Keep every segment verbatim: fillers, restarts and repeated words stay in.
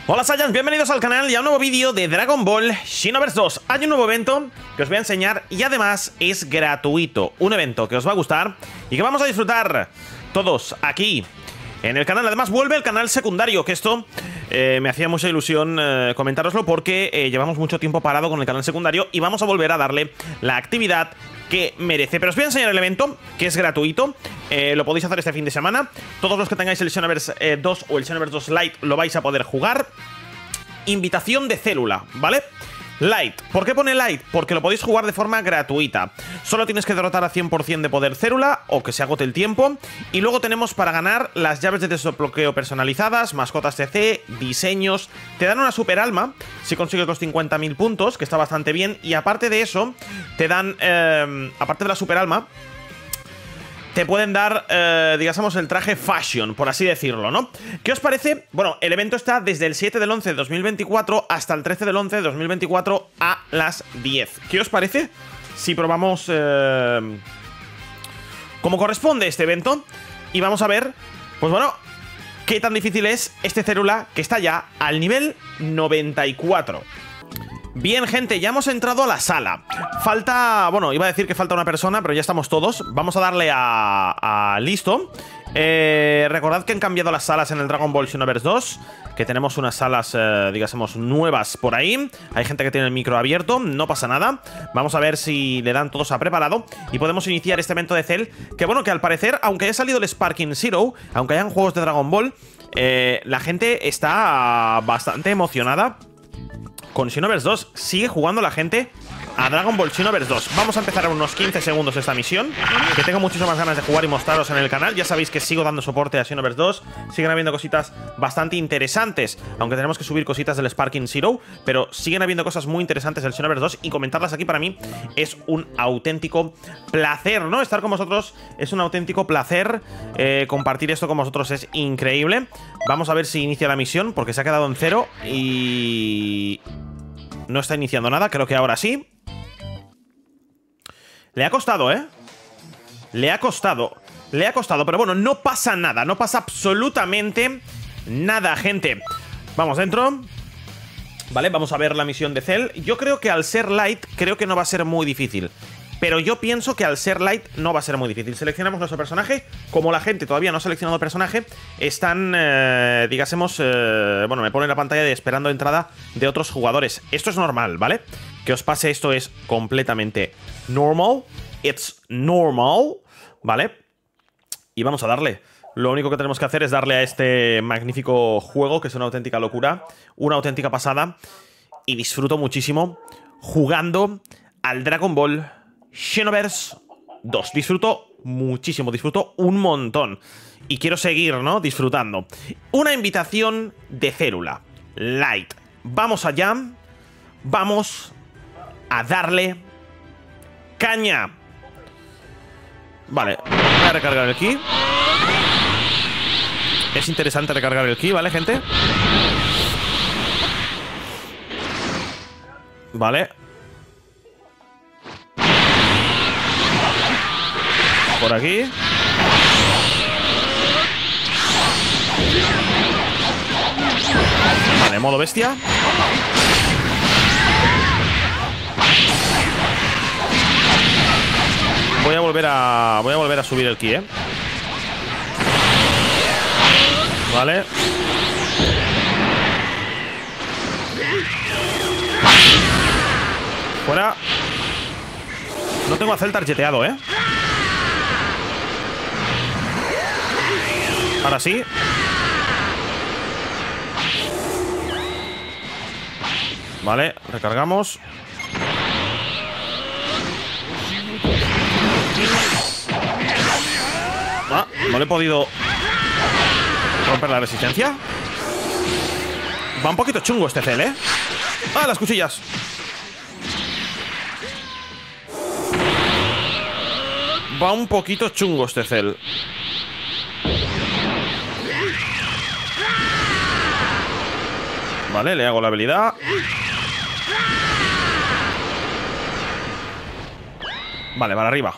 Hola Saiyans, bienvenidos al canal y a un nuevo vídeo de Dragon Ball Xenoverse dos. Hay un nuevo evento que os voy a enseñar y además es gratuito. Un evento que os va a gustar y que vamos a disfrutar todos aquí en el canal. Además vuelve el canal secundario, que esto eh, me hacía mucha ilusión eh, comentároslo porque eh, llevamos mucho tiempo parado con el canal secundario y vamos a volver a darle la actividad que merece. Pero os voy a enseñar el evento, que es gratuito. Eh, lo podéis hacer este fin de semana. Todos los que tengáis el Xenoverse eh, dos o el Xenoverse dos Lite lo vais a poder jugar. Invitación de célula, ¿vale? Light. ¿Por qué pone Light? Porque lo podéis jugar de forma gratuita. Solo tienes que derrotar a cien por cien de poder célula o que se agote el tiempo. Y luego tenemos para ganar las llaves de desbloqueo personalizadas, mascotas C C, diseños. Te dan una super alma si consigues los cincuenta mil puntos, que está bastante bien. Y aparte de eso, te dan, eh, aparte de la super alma, te pueden dar, eh, digamos, el traje fashion, por así decirlo, ¿no? ¿Qué os parece? Bueno, el evento está desde el siete del once de dos mil veinticuatro hasta el trece del once de dos mil veinticuatro a las diez. ¿Qué os parece si probamos eh, cómo corresponde este evento? Y vamos a ver, pues bueno, qué tan difícil es este célula que está ya al nivel noventa y cuatro. Bien, gente, ya hemos entrado a la sala. Falta, bueno, iba a decir que falta una persona, pero ya estamos todos. Vamos a darle a, a listo. eh, Recordad que han cambiado las salas en el Dragon Ball Xenoverse dos, que tenemos unas salas, eh, digamos, nuevas por ahí. Hay gente que tiene el micro abierto, no pasa nada. Vamos a ver si le dan todos a preparado y podemos iniciar este evento de Cell. Que bueno, que al parecer, aunque haya salido el Sparking Zero, aunque hayan juegos de Dragon Ball, eh, la gente está bastante emocionada con Xenoverse dos. Sigue jugando la gente a Dragon Ball Xenoverse dos. Vamos a empezar en unos quince segundos esta misión, que tengo muchísimas ganas de jugar y mostraros en el canal. Ya sabéis que sigo dando soporte a Xenoverse dos. Siguen habiendo cositas bastante interesantes, aunque tenemos que subir cositas del Sparking Zero, pero siguen habiendo cosas muy interesantes del Xenoverse dos y comentarlas aquí para mí es un auténtico placer, ¿no? Estar con vosotros es un auténtico placer. eh, Compartir esto con vosotros es increíble. Vamos a ver si inicia la misión, porque se ha quedado en cero y no está iniciando nada. Creo que ahora sí. Le ha costado, ¿eh? Le ha costado. Le ha costado, pero bueno, no pasa nada. No pasa absolutamente nada, gente. Vamos dentro. Vale, vamos a ver la misión de Cell. Yo creo que al ser light, creo que no va a ser muy difícil. Pero yo pienso que al ser light no va a ser muy difícil. Seleccionamos nuestro personaje. Como la gente todavía no ha seleccionado el personaje, están, eh, digásemos, eh, bueno, me pone en la pantalla de esperando entrada de otros jugadores. Esto es normal, ¿vale? Que os pase esto es completamente normal. It's normal, ¿vale? Y vamos a darle. Lo único que tenemos que hacer es darle a este magnífico juego, que es una auténtica locura, una auténtica pasada. Y disfruto muchísimo jugando al Dragon Ball Xenoverse dos. Disfruto muchísimo, disfruto un montón. Y quiero seguir, ¿no? Disfrutando. Una invitación de célula light. Vamos allá. Vamos a darle caña. Vale, voy a recargar el ki. Es interesante recargar el ki, ¿vale, gente? Vale. Por aquí. Vale, modo bestia. Voy a volver a... Voy a volver a subir el ki, ¿eh? Vale. Fuera. No tengo a Cell tarjeteado, ¿eh? Ahora sí. Vale, recargamos. Ah, no le he podido romper la resistencia. Va un poquito chungo este Cell, ¿eh? Ah, las cuchillas. Va un poquito chungo este Cell. Vale, le hago la habilidad. Vale, para arriba.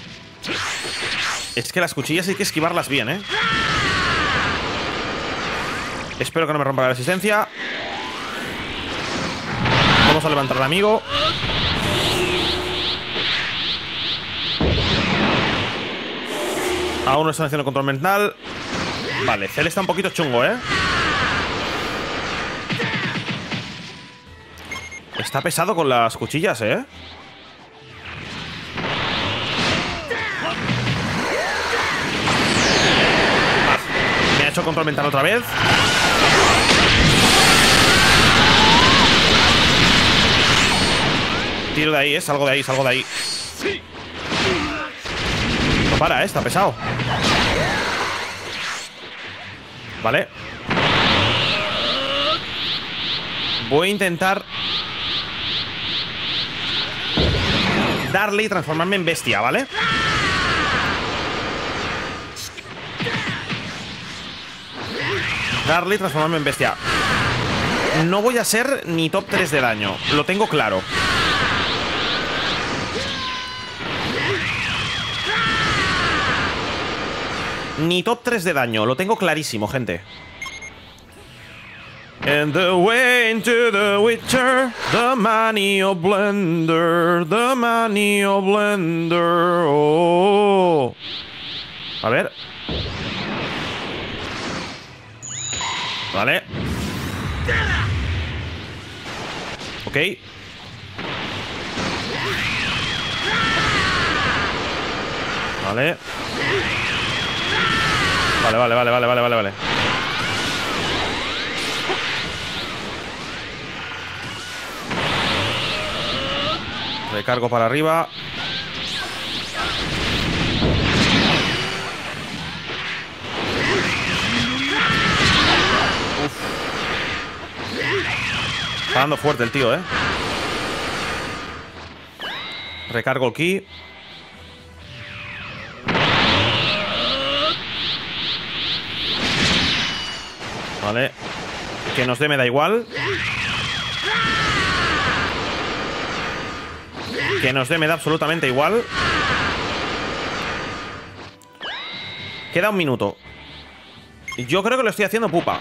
Es que las cuchillas hay que esquivarlas bien, ¿eh? Espero que no me rompa la resistencia. Vamos a levantar al amigo. Aún no están haciendo control mental. Vale, Cell está un poquito chungo, ¿eh? Está pesado con las cuchillas, ¿eh? Me ha hecho control mental otra vez. Tiro de ahí, ¿eh? Salgo de ahí, salgo de ahí. No para, ¿eh? Está pesado. Vale. Voy a intentar darle y transformarme en bestia, ¿vale? Darle y transformarme en bestia. No voy a ser ni top tres de daño. Lo tengo claro. Ni top tres de daño. Lo tengo clarísimo, gente. And the way into the Witcher, the money of Blender, the money of Blender. Oh. A ver. Vale. Ok. Vale. Vale, vale, vale, vale, vale, vale, vale. Recargo para arriba. Uf. Está dando fuerte el tío, eh. Recargo el ki. Vale. Que nos dé me da igual. Que nos dé me da absolutamente igual. Queda un minuto. Yo creo que lo estoy haciendo pupa.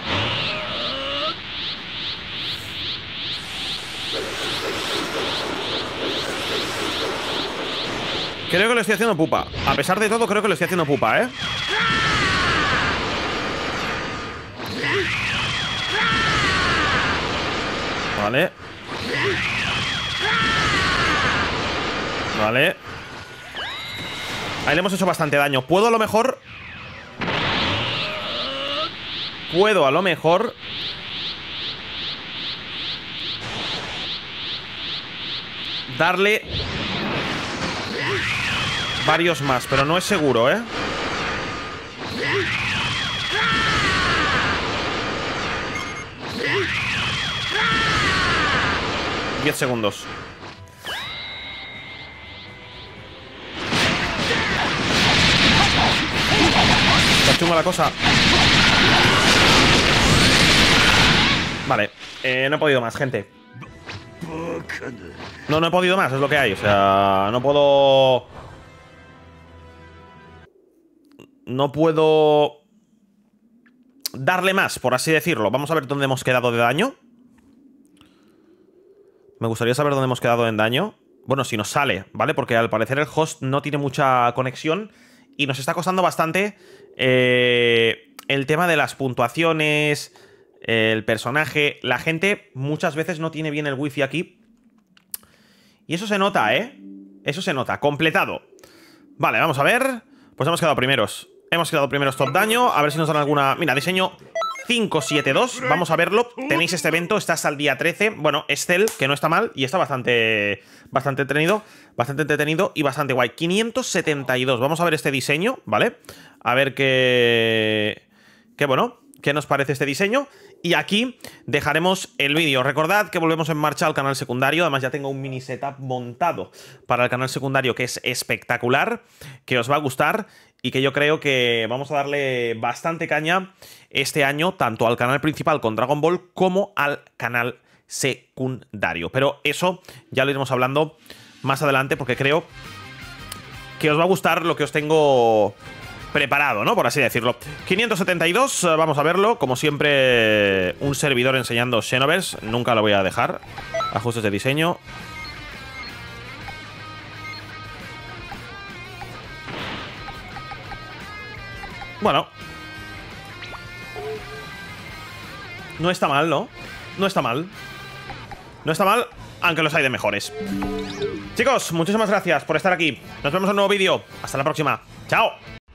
Creo que lo estoy haciendo pupa. A pesar de todo, creo que lo estoy haciendo pupa, ¿eh? Vale. Vale. Ahí le hemos hecho bastante daño. Puedo a lo mejor... Puedo a lo mejor... Darle... varios más, pero no es seguro, ¿eh? diez segundos. Está chunga la cosa. Vale, eh, no he podido más, gente. No, no he podido más, es lo que hay. O sea, no puedo... No puedo darle más, por así decirlo. Vamos a ver dónde hemos quedado de daño. Me gustaría saber dónde hemos quedado en daño. Bueno, si nos sale, ¿vale? Porque al parecer el host no tiene mucha conexión y nos está costando bastante eh, el tema de las puntuaciones, el personaje. La gente muchas veces no tiene bien el wifi aquí. Y eso se nota, ¿eh? Eso se nota. Completado. Vale, vamos a ver. Pues hemos quedado primeros. Hemos quedado primeros top daño. A ver si nos dan alguna... Mira, diseño cinco siete dos. Vamos a verlo. Tenéis este evento. Está hasta el día trece. Bueno, es Cell, que no está mal. Y está bastante... Bastante entretenido. Bastante entretenido y bastante guay. quinientos setenta y dos. Vamos a ver este diseño, ¿vale? A ver qué... Qué bueno... ¿Qué nos parece este diseño? Y aquí dejaremos el vídeo. Recordad que volvemos en marcha al canal secundario. Además ya tengo un mini setup montado para el canal secundario que es espectacular, que os va a gustar y que yo creo que vamos a darle bastante caña este año tanto al canal principal con Dragon Ball como al canal secundario. Pero eso ya lo iremos hablando más adelante porque creo que os va a gustar lo que os tengo preparado, ¿no? Por así decirlo. quinientos setenta y dos, vamos a verlo. Como siempre, un servidor enseñando Xenoverse. Nunca lo voy a dejar. Ajustes de diseño. Bueno. No está mal, ¿no? No está mal. No está mal, aunque los hay de mejores. Chicos, muchísimas gracias por estar aquí. Nos vemos en un nuevo vídeo. Hasta la próxima. ¡Chao!